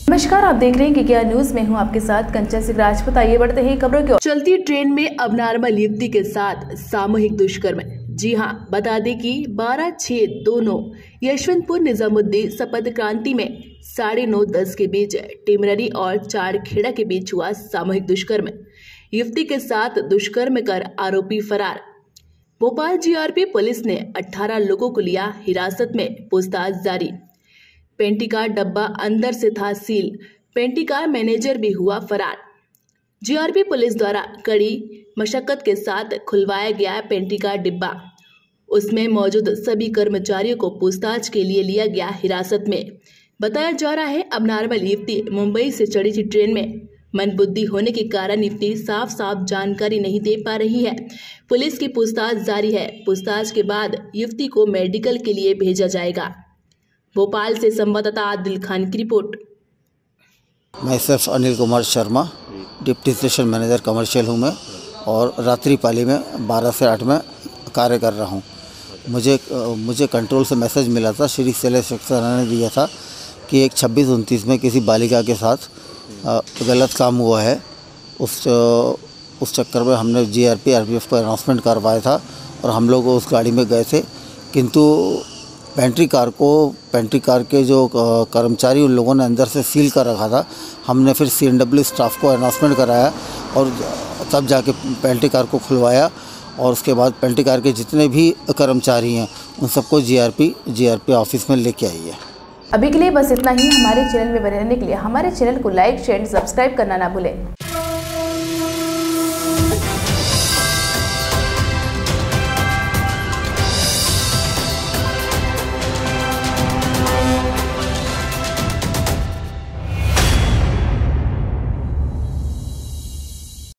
नमस्कार, आप देख रहे हैं क्या न्यूज में हूं आपके साथ कंचन सिंह राजपूत। आइए बढ़ते हैं खबरों की ओर। चलती ट्रेन में अबनॉर्मल युवती के साथ सामूहिक दुष्कर्म। जी हां, बता दें कि 12/6/29 यशवंतपुर निजामुद्दीन सपत क्रांति में 9:30-10 के बीच टेमररी और चारखेड़ा के बीच हुआ सामूहिक दुष्कर्म। युवती के साथ दुष्कर्म कर आरोपी फरार। भोपाल जीआरपी पुलिस ने 18 लोगों को लिया हिरासत में, पूछताछ जारी। पेंटी का डब्बा अंदर से था सील, पेंटी का मैनेजर भी हुआ फरार। जीआरपी पुलिस द्वारा कड़ी मशक्कत के साथ खुलवाया गया पेंटी का डिब्बा। उसमें मौजूद सभी कर्मचारियों को पूछताछ के लिए लिया गया हिरासत में। बताया जा रहा है अबनॉर्मल युवती मुंबई से चढ़ी थी ट्रेन में। मंदबुद्धि होने के कारण युवती साफ जानकारी नहीं दे पा रही है। पुलिस की पूछताछ जारी है। पूछताछ के बाद युवती को मेडिकल के लिए भेजा जाएगा। भोपाल से संवाददाता आदिल खान की रिपोर्ट। मैं सिर्फ Anil Kumar Sharma, deputy station manager commercial हूँ मैं, और रात्रि पाली में 12 से 8 में कार्य कर रहा हूँ। मुझे कंट्रोल से मैसेज मिला था, श्री शैलेश सक्सेना ने दिया था कि एक 26-29 में किसी बालिका के साथ गलत काम हुआ है। उस चक्कर में हमने जीआरपी आरपीएफ को अनाउंसमेंट करवाया था और हम लोग उस गाड़ी में गए थे, किंतु पेंट्री कार के जो कर्मचारी उन लोगों ने अंदर से सील कर रखा था। हमने फिर सीएनडब्ल्यू स्टाफ को अनाउंसमेंट कराया और तब जाके पेंट्री कार को खुलवाया, और उसके बाद पेंट्री कार के जितने भी कर्मचारी हैं उन सबको जीआरपी ऑफिस में लेके आई है। अभी के लिए बस इतना ही। हमारे चैनल में बने रहने के लिए हमारे चैनल को लाइक, शेयर, सब्सक्राइब करना ना भूलें।